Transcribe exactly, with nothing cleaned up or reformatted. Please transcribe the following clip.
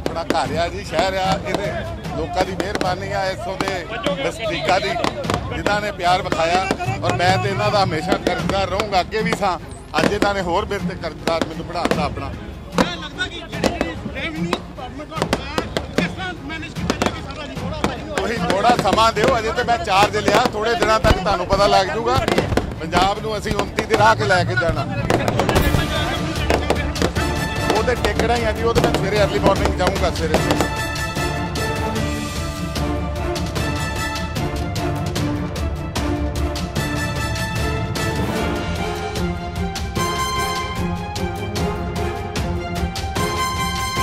अपना घर आ जी, शहर आ, ये लोगों की मेहरबानी आ, इतों के वसनीकों की जिन्होंने प्यार विखाया। और मैं तो इन्हों का हमेशा कर्जदार रहूँगा, अगे भी सा। अज इन्होंने होर मेरे से कर्जदार मैनू बढ़ाता अपना। तुसीं थोड़ा समा दिओ, अजे तो मैं चार्ज लिया, थोड़े दिनों तक तुहानूं पता लग जूगा पंजाब नूं असीं उन्नती दे राह के लैके जाना। वो तो टेकना ही है जी, वो तो मैं सवेरे अर्ली मॉर्निंग जाऊँगा सवेरे।